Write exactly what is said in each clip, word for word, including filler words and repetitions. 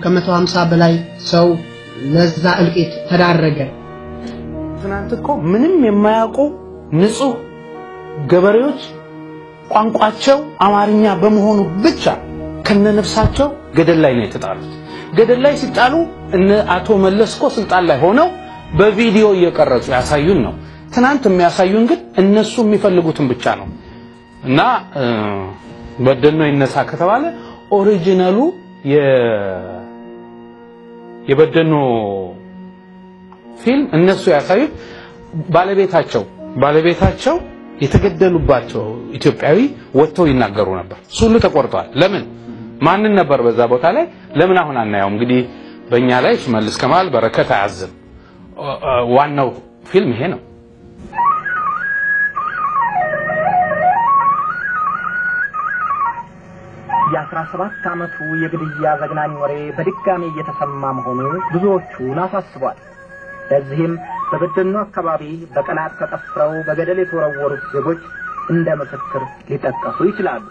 ከመቶ ሃምሳ በላይ ሰው ለዛ እልቂት ተዳረገ ትናንት እኮ ምንም የማያውቁ ንጹህ ገበሬዎች ቋንቋቸው አማርኛ በመሆኑ ብቻ ከነነፍሳቸው ገደል ላይ ነው የተጣሉት ገደል ላይ ሲጣሉ እነ አቶ መለስኮ ስልጣን ላይ ሆነው በቪዲዮ እየቀረጹ ያሳዩን ነው ትናንት የሚያሳዩን ግን እነሱ የሚፈልጉትን ብቻ ነው እና በደኖ ይነሳ ከተባለ ኦሪጂናሉ የ የበደኖ ፊልም እነሱ ያሳዩት ባለቤታቸው ባለቤታቸው የተገደሉባቸው ኢትዮጵያዊ ወጥተው ይናገሩ ነበር ሱሉ ተቆርጧል ለምን ማንን ነበር በዛ ቦታ ላይ ለምን አሁን አናየው እንግዲህ በእኛ ላይ ሽመልስ ከማል በረከት አያዝም ዋናው ፊልም ይሄ ነው የ17 ዓመቱ የግድያ ዘግናኝ ወሬ በድጋሚ እየተሰማ መሆኑ ብዙዎቹን አሳስቧል ለዚህም በበደኖ አካባቢ በቀላት ተጠፍረው በገደል የተወረወሩት ዜጎች እንደ ምስክር ሊጠቀሱ ይችላሉ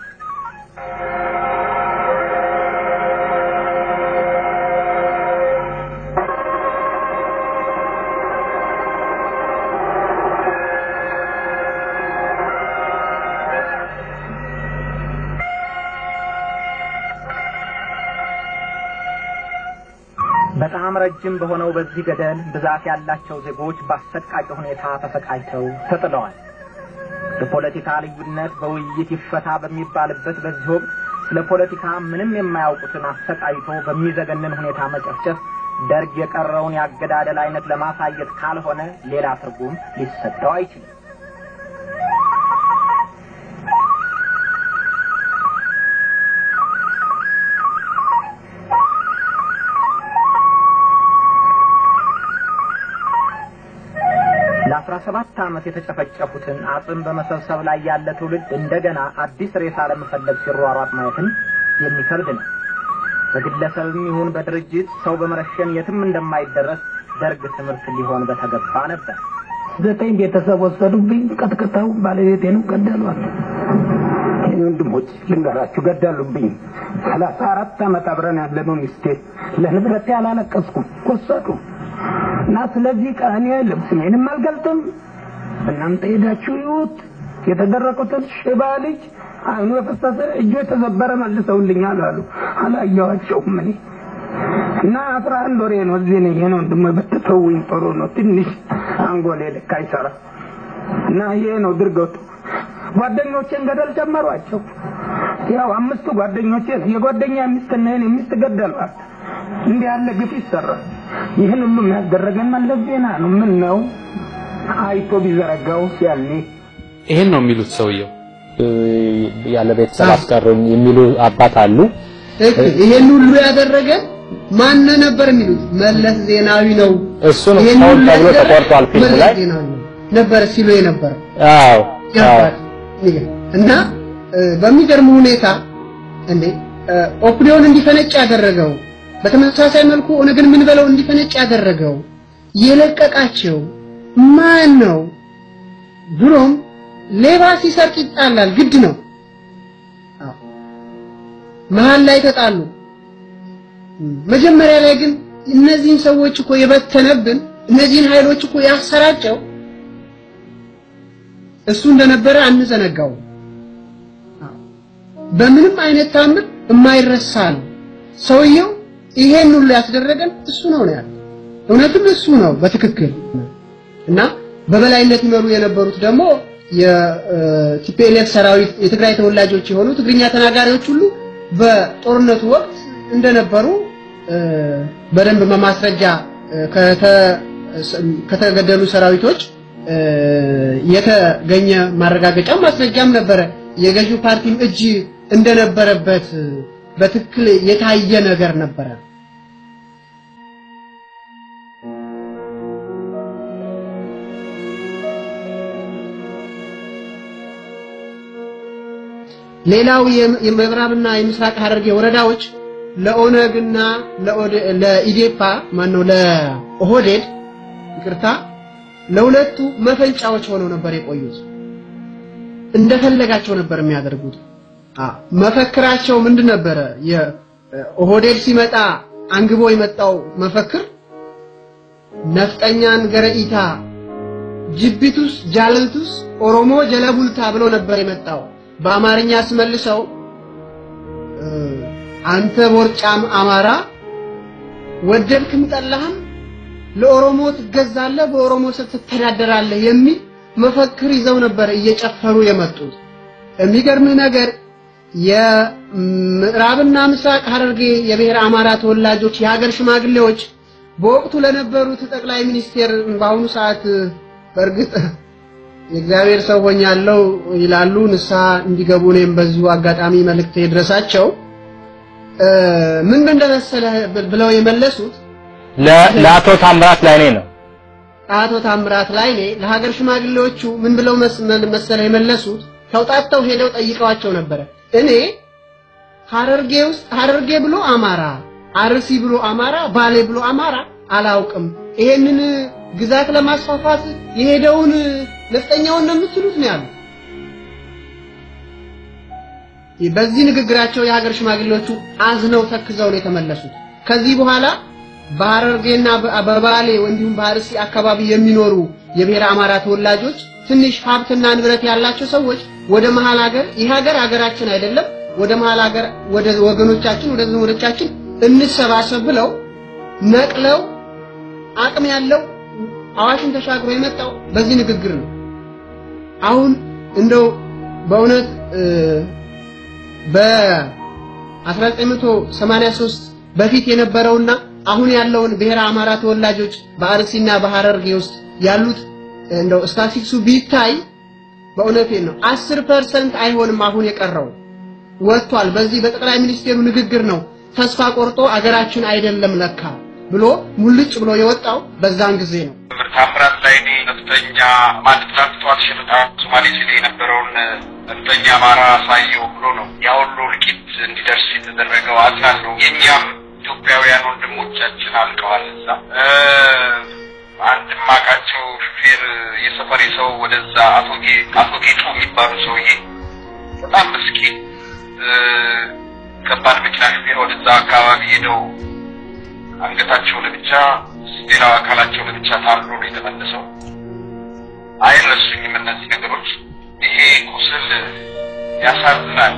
በጣም ረጅም በሆነው በዚህ ገደል ብዛት ያላቸው ዜጎች በአሰቃቂ ሁኔታ ተሰቃይተው ተጥለዋል የፖለቲካ ልዩነት በውይይት ይፈታ በሚባልበት በዚህ ወቅት ስለ ፖለቲካ ምንም የማያውቁትን አሰቃይቶ በሚዘገንን ሁኔታ መጨፍጨፍ ደርግ የቀረውን ያገዳደል አይነት ለማሳየት ካልሆነ ሌላ ትርጉም ሊሰጠው አይችልም ለ17 ዓመት የተጨፈጨፉትን አጽም በመሰብሰብ ላይ ያለ ትውልድ እንደገና አዲስ ሬሳ ለመፈለግ ሲሯሯጥ ማየትን የሚከብድ ነው በግለሰብም ይሁን በድርጅት ሰው በመረሸን የትም እንደማይደረስ ደርግ ትምህርት ሊሆን በተገባ ነበር ዘጠኝ ቤተሰብ ወሰዱብኝ ቀጥቅጠው ባለቤቴን ገደሏት ወንድሞች ልንገራችሁ ገደሉብኝ ሰላሳ አራት ዓመት አብረን ያለነው ሚስቴ ለንብረቴ አላለቀስኩም ወሰዱ እና ስለዚህ ቀኔ ልብስሜንም አልገልጥም እናንተ ሄዳችሁ ይውት የተደረቁትን ሽባ ልጅ አይኑ የፈሰሰ እጁ የተዘበረ መልሰውልኛል አሉ አላየኋቸውም እኔ እና አስራ አንድ ወሬ ነው እዚህ ነኝ ነው እንደም በተተውኝ ጥሩ ነው ትንሽ አንጎሌ ልክ አይሰራ እና ይሄ ነው ድርገቱ ጓደኞቼን ገደል ጨመሯቸው ያው አምስቱ ጓደኞቼ የጓደኛ ሚስትና የኔ ሚስት ገደሏት እንዴ ያለ ግፍ ይሰራል ይሄን ሁሉ የሚያደርገን መለዜና ነው ምን ነው አይቶ ቢዘረጋው ሲያልኒ ይሄን ነው የሚሉት ሰውየው ያለ ቤተሰብ አስቀሩኝ የሚሉ አባት አሉ ይሄን ሁሉ ያደረገ ማን ነበር የሚሉት መለስ ዜናዊ ነው እሱ ነው ታውቆ ተብሎ ተቆርጧል ፊልም ላይ ነበር ሲሉ የነበር አዎ እና በሚገርም ሁኔታ እንዴ ኦፕዲዮን እንዲፈነጭ ያደረገው በተመሳሳይ መልኩ ኦነግን ምን በለው እንዲፈነጭ ያደረገው የለቀቃቸው ማን ነው ድሮም ሌባ ሲሰርቅ ይጣላል ግድ ነው አዎ መሃል ላይ ተጣሉ መጀመሪያ ላይ ግን እነዚህን ሰዎች እኮ የበተነብን እነዚህን ኃይሎች እኮ ያሰራጨው እሱ እንደነበረ አንዘነጋው በምንም አይነት ታምር የማይረሳል ሰውየው ይሄን ሁሉ ያስደረገን እሱ ነው ነው ያለው እውነትም እሱ ነው በትክክል እና በበላይነት ይመሩ የነበሩት ደግሞ የቲፒኤልኤፍ ሰራዊት የትግራይ ተወላጆች የሆኑ ትግርኛ ተናጋሪዎች ሁሉ በጦርነቱ ወቅት እንደነበሩ በደንብ በማስረጃ ከተገደሉ ሰራዊቶች የተገኘ ማረጋገጫ ማስረጃም ነበረ የገዢው ፓርቲም እጅ እንደነበረበት በትክክል የታየ ነገር ነበር ሌላው የምዕራብና የምስራቅ ሐረርጌ ወረዳዎች ለኦነግና ለኢዴፓ ማነው ለኦህዴድ ይቅርታ ለሁለቱ መፈንጫዎች ሆነው ነበር የቆዩት እንደፈለጋቸው ነበር የሚያደርጉት አ መፈክራቸው ምንድን ነበር የኦህዴድ ሲመጣ አንግቦ የመጣው መፈክር ነፍጠኛን ገረኢታ ጅቢቱስ ጃለልቱስ ኦሮሞ ጀለቡልታ ብሎ ነበር የመጣው በአማርኛ ስመልሰው አንተ ቦርጫም አማራ ወደድክም ጠላህም ለኦሮሞ ትገዛለህ በኦሮሞ ስትተዳደራለህ የሚል መፈክር ይዘው ነበር እየጨፈሩ የመጡት የሚገርም ነገር የምዕራብና ምስራቅ ሐረርጌ የብሔር አማራ ተወላጆች የሀገር ሽማግሌዎች በወቅቱ ለነበሩት ጠቅላይ ሚኒስቴር ባሁኑ ሰዓት በርግጥ የእግዚአብሔር ሰው ሆኛለሁ ይላሉ ንሳ እንዲገቡ ነም በዚሁ አጋጣሚ መልእክት ይድረሳቸው ምን እንደመሰለ ብለው የመለሱት ለአቶ ታምራት ላይኔ ነው አቶ ታምራት ላይኔ ለሀገር ሽማግሌዎቹ ምን ብለው መሰለ የመለሱት ተውጣጣው ሄደው ጠይቀዋቸው ነበር እኔ ሐረርጌ ውስጥ ሐረርጌ ብሎ አማራ አርሲ ብሎ አማራ ባሌ ብሎ አማራ አላውቅም ይሄንን ግዛት ለማስፋፋት የሄደውን ነፍጠኛውን ነው የምትሉት ነው ያሉት በዚህ ንግግራቸው የሀገር ሽማግሌዎቹ አዝነው ተክዘው ነው የተመለሱት ከዚህ በኋላ በሐረርጌና በባሌ ወንዲሁም በአርሲ አካባቢ የሚኖሩ የብሔር አማራ ተወላጆች ትንሽ ሀብትና ንብረት ያላቸው ሰዎች ወደ መሃል ሀገር ይህ ሀገር ሀገራችን አይደለም ወደ መሃል ሀገር ወደ ወገኖቻችን ወደ ዘመዶቻችን እንሰባሰብ ብለው ነቅለው አቅም ያለው አዋሽን ተሻግሮ የመጣው በዚህ ንግግር ነው አሁን እንደው በእውነት በ1983 በፊት የነበረውና አሁን ያለውን ብሔር አማራ ተወላጆች በአርሲና በሐረርጌ ውስጥ ያሉት እንደው ስታቲስቲክሱ ቢታይ በእውነት ነው አስር ፐርሰንት አይሆንም አሁን የቀረው ወጥቷል በዚህ በጠቅላይ ሚኒስቴሩ ንግግር ነው ተስፋ ቆርጦ አገራችን አይደለም ለካ ብሎ ሙልጭ ብሎ የወጣው በዛን ጊዜ ነው ታምራት ላይኔ ነፍጠኛ ማለት ታጥቷል ሽፍታ ሶማሌ ሲል የነበረውን ነፍጠኛ አማራ ሳይው ብሎ ነው ያውሉ ልቂት እንዲደርስ የተደረገው አዝናለሁ የኛም ኢትዮጵያውያን ወንድሞቻችን አልቀዋል እዛ አንድ ማቃቸው ሹፌር የሰፈሬ ሰው ወደዛ አቶጌ አቶጌ ጡ የሚባሉ ሰውዬ በጣም ምስኪን ከባድ መኪና ሹፌር ወደዛ አካባቢ ሄደው አንገታቸው ለብቻ ሌላው አካላቸው ለብቻ ታርዶ ነው የተመለሰው አይረሱኝም እነዚህ ነገሮች ይሄ ቁስል ያሳዝናል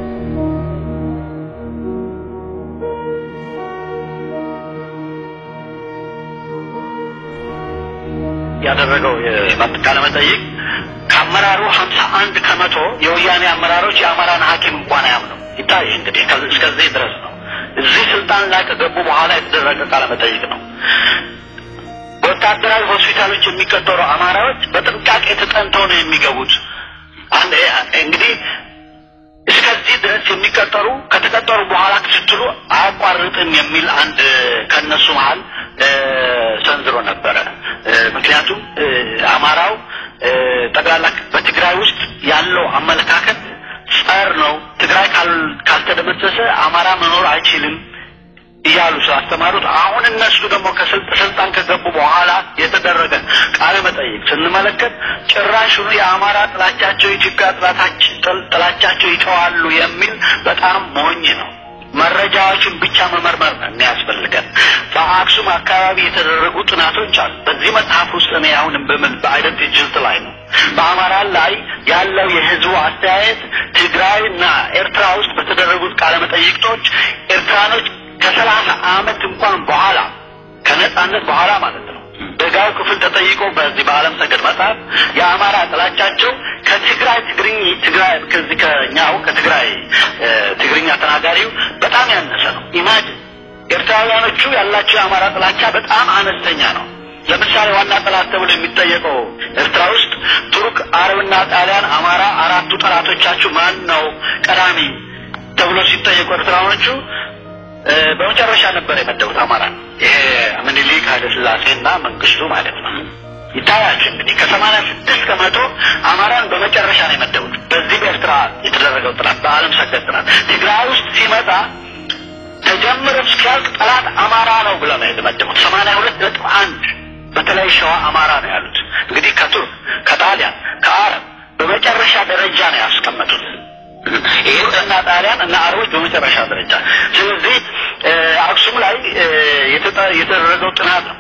ያደረገው የማጥቃለ መጠይቅ ከአመራሩ ሃምሳ አንድ ከመቶ የወያኔ አመራሮች የአማራን ሐኪም እንኳን አያምነው ይታይ እንግዲህ እስከዚህ ድረስ ነው እዚህ ስልጣን ላይ ከገቡ በኋላ የተደረገ ቃለ መጠይቅ ነው ወታደራዊ ሆስፒታሎች የሚቀጠሩ አማራዎች በጥንቃቄ ተጠንተው ነው የሚገቡት አንድ እንግዲህ እስከዚህ ድረስ የሚቀጠሩ ከተቀጠሩ በኋላ ክትትሉ አያቋርጥም የሚል አንድ ከነሱ መሃል ሰንዝሮ ነበር ምክንያቱም አማራው ጠቅላላ በትግራይ ውስጥ ያለው አመለካከት ጸር ነው ትግራይ ካልተደመሰሰ አማራ መኖር አይችልም ይያሉ አስተማሩት አሁን እነሱ ደግሞ ከስልጣን ከገቡ በኋላ የተደረገ ቃለ መጠይቅ ስንመለከት ጭራሹን የአማራ ጥላቻቸው ኢትዮጵያ ጥላቻቸው ይተዋሉ የሚል በጣም ሞኝ ነው መረጃዎችን ብቻ መመርመር ነው የሚያስፈልገን በአክሱም አካባቢ የተደረጉ ጥናቶች አሉ በዚህ መጽሐፍ ውስጥ ነው አሁንም በምን በአይደንቲቲስ ላይ ነው በአማራ ላይ ያለው የህዝቡ አስተያየት ትግራይና ኤርትራ ውስጥ በተደረጉት ቃለ መጠይቆች ኤርትራኖች ከሰላሳ አመት እንኳን በኋላ ከነጻነት በኋላ ማለት ነው በጋው ክፍል ተጠይቆ በዚህ በአለም ሰገድ መጽሐፍ የአማራ ጥላቻቸው ከትግራይ ትግርኝ ትግራይ ከዚህ ከኛው ከትግራይ ትግርኛ ተናጋሪው በጣም ያነሰ ነው ኢማጂን ኤርትራውያኖቹ ያላቸው የአማራ ጥላቻ በጣም አነስተኛ ነው ለምሳሌ ዋና ጥላት ተብሎ የሚጠየቀው ኤርትራ ውስጥ ቱርክ አረብና ጣሊያን አማራ አራቱ ጥላቶቻቸው ማን ነው ቀዳሚ ተብሎ ሲጠየቁ ኤርትራውያኖቹ በመጨረሻ ነበር የመደቡት አማራ ይሄ ምኒልክ ኃይለ ሥላሴና መንግስቱ ማለት ነው ይታያችሁ እንግዲህ ከሰማንያ ስድስት ከመቶ አማራን በመጨረሻ ነው የመደቡት በዚህ በኤርትራ የተደረገው ጥላት በአለም ሰገድ ጥላት ትግራይ ውስጥ ሲመጣ ተጀምሮ እስኪያልቅ ጥላት አማራ ነው ብለው ነው የመደቡት ሰማንያ ሁለት ነጥብ አንድ በተለይ ሸዋ አማራ ነው ያሉት እንግዲህ ከቱርክ ከጣሊያን ከአረብ በመጨረሻ ደረጃ ነው ያስቀመጡት ይሄና ጣሊያን እና አረቦች በመጨረሻ ደረጃ ስለዚህ አክሱም ላይ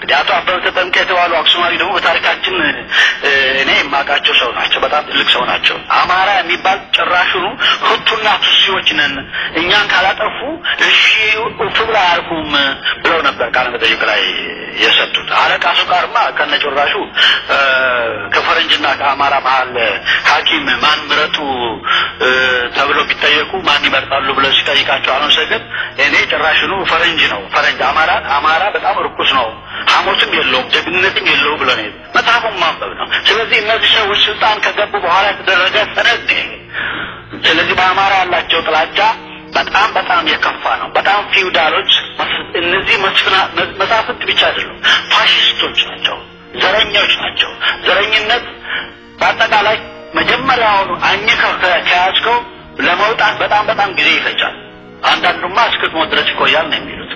ያቶ አበበ ተጠምቀ የተባሉ አክሱማዊ ደግሞ በታሪካችን እኔ የማውቃቸው ሰው ናቸው በጣም ትልቅ ሰው ናቸው አማራ የሚባል ጭራሹኑ ሁቱና ቱሲዎች ነን እኛን ካላጠፉ እሺ ፍብራ አርኩም ብለው ነበር ቃል መጠይቅ ላይ የሰጡት አለቃሱ ጋርማ ከነጭራሹ ከፈረንጅና ከአማራ መሃል ሐኪም ማን ምረጡ ተብሎ ቢጠየቁ ማን ይመርጣሉ ብለው ሲጠይቃቸው አልወሰደም እኔ ጭራሹኑ ፈረንጅ ነው ፈረንጅ አማራ አማራ በጣም ርኩስ ነው ሐሞትም የለውም ጀግንነትም የለውም ብለው ነው መጽሐፉን ማንበብ ነው ስለዚህ እነዚህ ሰዎች ስልጣን ከገቡ በኋላ የተደረገ ሰነድ ስለዚህ በአማራ ያላቸው ጥላቻ በጣም በጣም የከፋ ነው በጣም ፊውዳሎች እነዚህ መስፍና መሳፍንት ብቻ አይደሉም ፋሺስቶች ናቸው ዘረኞች ናቸው ዘረኝነት በአጠቃላይ መጀመሪያው አኝከው ከያዝከው ለመውጣት በጣም በጣም ጊዜ ይፈጃል አንዳንዱማ እስከ መድረስ ይቆያል ነው የሚሉት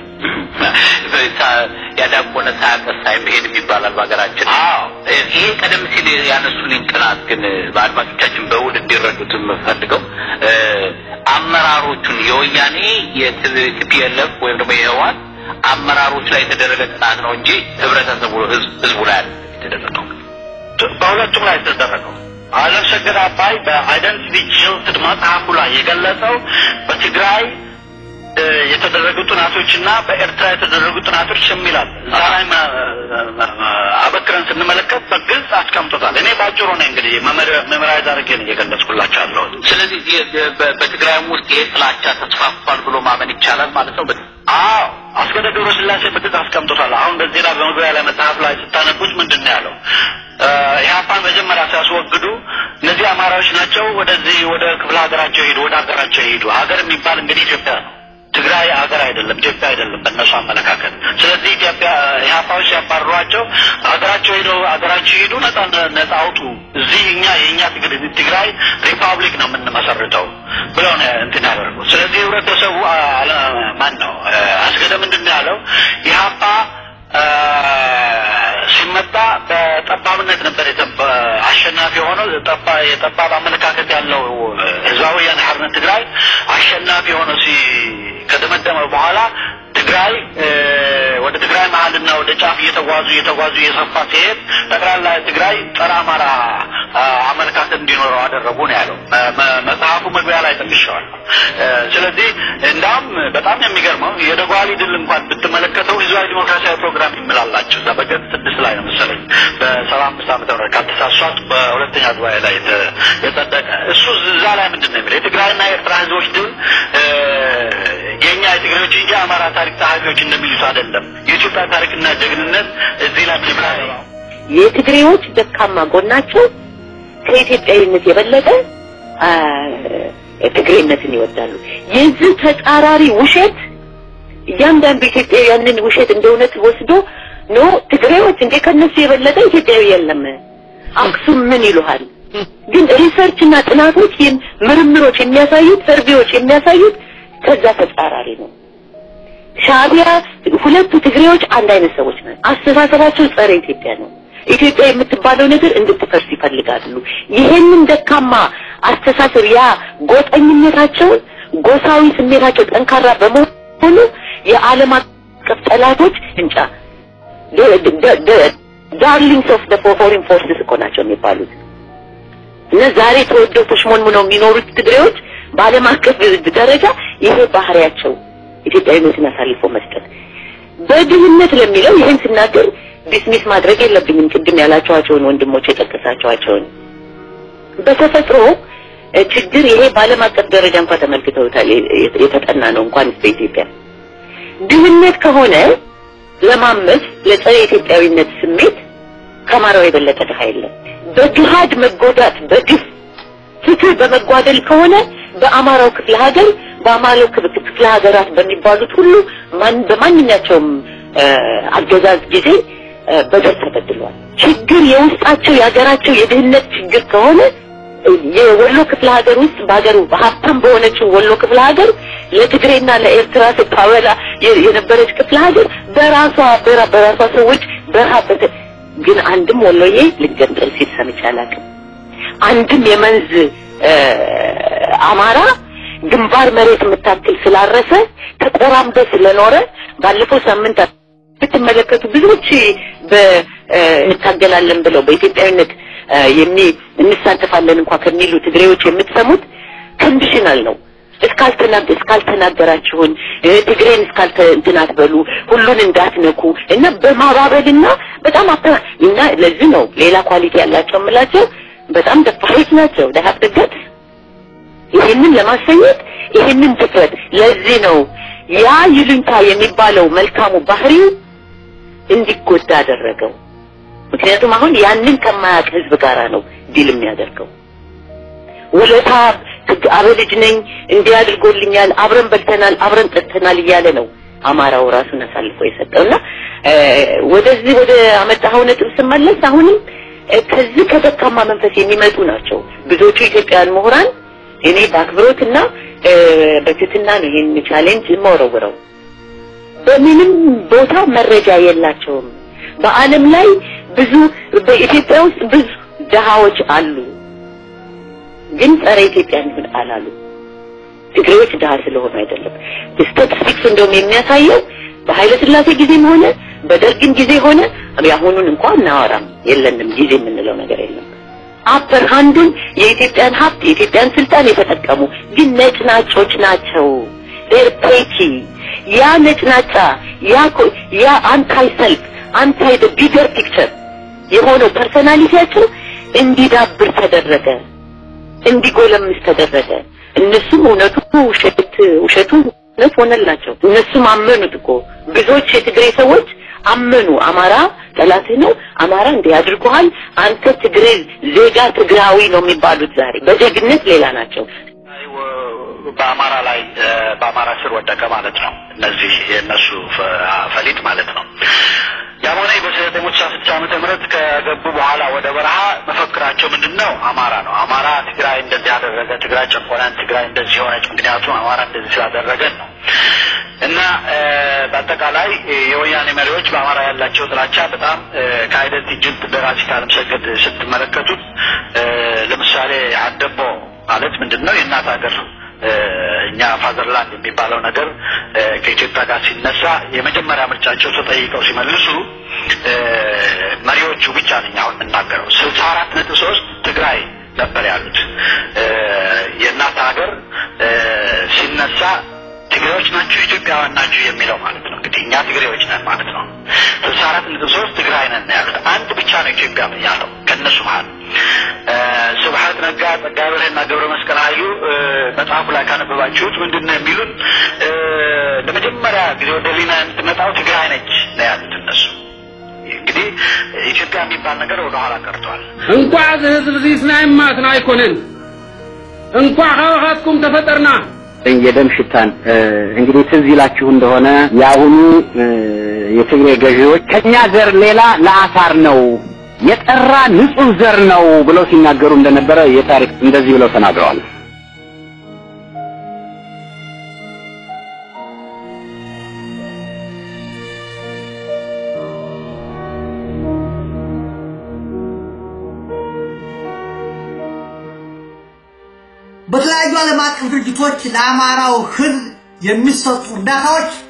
ያዳቆነ ሳያቀሳ ይሄድ የሚባላል በአገራችን አዎ ይሄ ቀደም ሲል ያነሱን ጥናት ግን በአድማጮቻችን በውል እንዲረዱት የምፈልገው አመራሮቹን የወያኔ የቲፒኤልኤፍ ወይም ደግሞ የህዋት አመራሮች ላይ የተደረገ ጥናት ነው እንጂ ህብረተሰቡ ህዝቡ ላይ የተደረገው በሁለቱም ላይ የተደረገው አለም ሰገድ አባይ በአይደንቲቲ ጂልድ መጽሐፉ ላይ የገለጸው በትግራይ የተደረጉ ጥናቶችና በኤርትራ የተደረጉ ጥናቶች የሚላል ዛሬ አበክረን ስንመለከት በግልጽ አስቀምጦታል እኔ ባጭሩ ነው እንግዲህ መመሪያ ዳርጌ ነው የገለጽኩላችኋለሁ ስለዚህ በትግራይ ውስጥ የጥላቻ ተስፋፍቷል ብሎ ማመን ይቻላል ማለት ነው አዎ አስገደ ገብረ ስላሴ በግልጽ አስቀምጦታል አሁን በዚህ ላይ በመግቢያ ላይ መጽሐፍ ላይ ስታነቡት ምንድነው ያለው ያፓን መጀመሪያ ሲያስወግዱ እነዚህ አማራዎች ናቸው ወደዚህ ወደ ክፍለ ሀገራቸው ሄዱ ወደ ሀገራቸው ሄዱ ሀገር የሚባል እንግዲህ ኢትዮጵያ ነው ትግራይ ሀገር አይደለም ኢትዮጵያ አይደለም በእነሱ አመለካከት ስለዚህ ኢትዮጵያ ያፓዎች ያባሯቸው ሀገራቸው ሄዱ ሀገራቸው ሄዱ ነፃ ነፃ አውጡ እዚህ እኛ የኛ ትግራይ ሪፐብሊክ ነው የምንመሰርተው ብለው ነው እንትን ያደረጉት ስለዚህ ህብረተሰቡ ማን ነው አስገደ ምንድነው ያለው ያፓ ሲመጣ በጠባብነት ነበር አሸናፊ ሆኖ ጠባ የጠባብ አመለካከት ያለው ህዝባዊ የሐርነት ትግራይ አሸናፊ ሆኖ ሲ ከደመደመ በኋላ ትግራይ ወደ ትግራይ መሀልና ወደ ጫፍ እየተጓዙ እየተጓዙ እየሰፋ ሲሄድ ጠቅላላ ትግራይ ጸረ አማራ አመለካከት እንዲኖረው አደረጉ ነው ያለው መጽሐፉ መግቢያ ላይ ተንሽዋል ስለዚህ እንዳም በጣም የሚገርመው የደጓሊ ድል እንኳን ብትመለከተው ህዝባዊ ዲሞክራሲያዊ ፕሮግራም ይምላላችሁ በገጽ ስድስት ላይ ነው መሰለኝ በሰባ አምስት ዓመተ ምህረት ከተሳሳት በሁለተኛ ጉባኤ ላይ የተጠደቀ እሱ እዛ ላይ ምንድነው የሚለው የትግራይና የኤርትራ ህዝቦች ድል የኛ የትግሬዎች እንጂ አማራ ታሪክ ጸሐፊዎች እንደሚሉት አይደለም የኢትዮጵያ ታሪክና ጀግንነት እዚህ ላይ ተብራራ የትግሬዎች ደካማ ጎናቸው ከኢትዮጵያዊነት የበለጠ ትግሬነትን ይወዳሉ የዚህ ተጻራሪ ውሸት እያንዳንዱ ኢትዮጵያዊ ያንን ውሸት እንደውነት ወስዶ ነው ትግሬዎች እንደ ከነሱ የበለጠ ኢትዮጵያዊ የለም አክሱም ምን ይሉሃል ግን ሪሰርችና ጥናቶች ምርምሮች የሚያሳዩት ሰርቬዎች የሚያሳዩት ከዛ ተጻራሪ ነው ሻቢያ ሁለቱ ትግሬዎች አንድ አይነት ሰዎች ናቸው አስተሳሰባቸው ጸረ ኢትዮጵያ ነው ኢትዮጵያ የምትባለው ነገር እንድትፈርስ ይፈልጋሉ ይሄንን ደካማ አስተሳሰብ ያ ጎጠኝነታቸው ጎሳዊ ስሜታቸው ጠንካራ በመሆኑ የዓለም አቀፍ ጠላቶች እንጫ ዳርሊንግስ ኦፍ ዘ ፎሬን ፎርስስ እኮ ናቸው የሚባሉት እና ዛሬ ተወደው ተሽሞንሙነው የሚኖሩት ትግሬዎች በዓለም አቀፍ ደረጃ ይሄ ባህሪያቸው ኢትዮጵያዊነትን አሳልፎ መስጠት በድህነት ለሚለው ይሄን ሲናገር ዲስሚስ ማድረግ የለብኝም ቅድም ያላችኋቸውን ወንድሞች የጠቀሳችኋቸውን በተፈጥሮ ችግር ይሄ በዓለም አቀፍ ደረጃ እንኳን ተመልክተውታል የተጠና ነው እንኳን በኢትዮጵያ ድህነት ከሆነ ለማመስ ለጸረ ኢትዮጵያዊነት ስሜት ከማራው የበለጠ ድሃ የለም በጅሃድ መጎዳት በግፍ ፍትህ በመጓደል ከሆነ በአማራው ክፍለ ሀገር በአማራው ክፍለ ሀገራት በሚባሉት ሁሉ ማን በማንኛቸውም አገዛዝ ጊዜ በደል ተበድሏል ችግር የውስጣቸው ያገራቸው የድህነት ችግር ከሆነ የወሎ ክፍለ ሀገር ውስጥ ባገሩ በሀብታም በሆነችው ወሎ ክፍለ ሀገር ለትግሬና ለኤርትራ ተጣወላ የነበረች ክፍለ ሀገር በራሷ በራሷ ሰዎች በራበተ ግን አንድም ወሎዬ ልገንጠል ሲል ሰምቻለሁ አንድም የመንዝ አማራ ግንባር መሬት መታከል ስላረሰ ተቆራምዶ ስለኖረ ባለፈው ሳምንት ብትመለከቱ ብዙዎች በእንታገላለን ብለው በኢትዮጵያዊነት የሚ እንሳተፋለን እንኳን ከሚሉ ትግሬዎች የምትሰሙት ኮንዲሽናል ነው እስካልተናገ እስካልተናገራችሁን ትግሬን እስካልተ እንትናት በሉ ሁሉን እንዳትነኩ እና በማባበልና በጣም አጥራ እና ለዚህ ነው ሌላ ኳሊቲ ያላቸው ምላቸው በጣም ደፋሮች ናቸው ደሃብተገት ይሄንን ለማሰኘት ይሄንን ድፍረት ለዚህ ነው ያ ይሉንታ የሚባለው መልካሙ ባህሪው እንዲጎዳ አደረገው ምክንያቱም አሁን ያንን ከማያቅ ህዝብ ጋራ ነው ዲል የሚያደርገው ወለታ አበልጅ ነኝ እንዲያድርጎልኛል አብረን በልተናል አብረን ጠጥተናል ይያለ ነው አማራው ራሱን አሳልፎ የሰጠውና ወደዚህ ወደ አመጣው ነጥብ ስመለስ አሁንም ከዚህ ከደካማ መንፈስ የሚመጡ ናቸው ብዙዎቹ ኢትዮጵያውያን ምሁራን እኔ ባክብሮትና በትትና ነው ይሄን ቻሌንጅ ማውረውረው በምንም ቦታ መረጃ የላቸውም በአለም ላይ ብዙ በኢትዮጵያ ውስጥ ብዙ ደሃዎች አሉ ግን ጸረ ኢትዮጵያን ምን አላሉ ትግሬዎች ደሃ ስለሆነ አይደለም ስታቲስቲክስ እንደውም የሚያሳየው በኃይለ ሥላሴ ጊዜም ሆነ በደርግም ጊዜ ሆነ ያሁኑን እንኳን እናወራም የለንም ጊዜ የምንለው ነገር የለም አፐር ሃንዱን የኢትዮጵያን ሀብት የኢትዮጵያን ስልጣን የተጠቀሙ ግን ነጭናጮች ናቸው ዴርፔቲ ያ ነጭናጫ ያ ያ አንታይ ሰልፍ አንታይ the bigger picture የሆነው ፐርሰናሊቲያቸው እንዲዳብር ተደረገ እንዲጎለምስ ተደረገ እነሱም እውነቱ ውሸት ውሸቱ እውነት ሆነላቸው እነሱም አመኑት እኮ ብዙዎች የትግሬ ሰዎች አመኑ አማራ ጠላት ነው አማራ እንዲያድርጓል አንተ ትግሬ ዜጋ ትግራዊ ነው የሚባሉት ዛሬ በጀግነት ሌላ ናቸው በአማራ ላይ በአማራ ስር ወደቀ ማለት ነው እነዚህ የነሱ ፈሊጥ ማለት ነው ያሞኔ በሰለሞን ሻፍቻ ዓመተ ምህረት ከገቡ በኋላ ወደ በረሃ መፈክራቸው ምንድነው አማራ ነው አማራ ትግራይ እንደዚህ ያደረገ ትግራይ ጨቆናን ትግራይ እንደዚህ ሆነች ምክንያቱም አማራ እንደዚህ ስላደረገ ነው እና በአጠቃላይ የወያኔ መሪዎች በአማራ ያላቸው ጥላቻ በጣም ከአይደንት ጅንት ደራሲ ካለም ሰገድ ስትመለከቱት ለምሳሌ አደቦ ማለት ምንድነው የእናት ሀገር እኛ ፋዘርላንድ የሚባለው ነገር ከኢትዮጵያ ጋር ሲነሳ የመጀመሪያ ምርጫቸው ተጠይቀው ሲመልሱ መሪዎቹ ብቻ ነኝ አሁን እናገረው ስልሳ አራት ነጥብ ሶስት ትግራይ ነበር ያሉት የእናት ሀገር ሲነሳ ትግሬዎች ናቸው ኢትዮጵያውያን ናቸው የሚለው ማለት ነው እንግዲህ እኛ ትግሬዎች ነን ማለት ነው ስልሳ አራት ነጥብ ሶስት ትግራይ ነን ያሉት አንድ ብቻ ነው ኢትዮጵያ ያለው ከነሱ ማለት ስብሐት ነጋ ተጋበለና ገብረ መስቀል አዩ መጽሐፉ ላይ ካነበባችሁት ምንድነው የሚሉት ለመጀመሪያ ጊዜ ወደ ሊና እንትመጣው ትግራይ ነች ነው ያሉት እነሱ እንግዲህ ኢትዮጵያ የሚባል ነገር ወደ ኋላ ቀርቷል እንኳን ህዝብ ዚስናይማት ነው አይኮነን እንኳን ሀዋትኩም ተፈጠርና የደም ሽታን እንግዲህ ትዝ ይላችሁ እንደሆነ ያሁኑ የትግሬ ገዢዎች ከኛ ዘር ሌላ ለአሳር ነው የጠራ ንጹህ ዘር ነው ብለው ሲናገሩ እንደነበረ የታሪክ እንደዚህ ብለው ተናግረዋል በተለያዩ ዓለም አቀፍ ድርጅቶች ለአማራው ህዝብ የሚሰጡ እርዳታዎች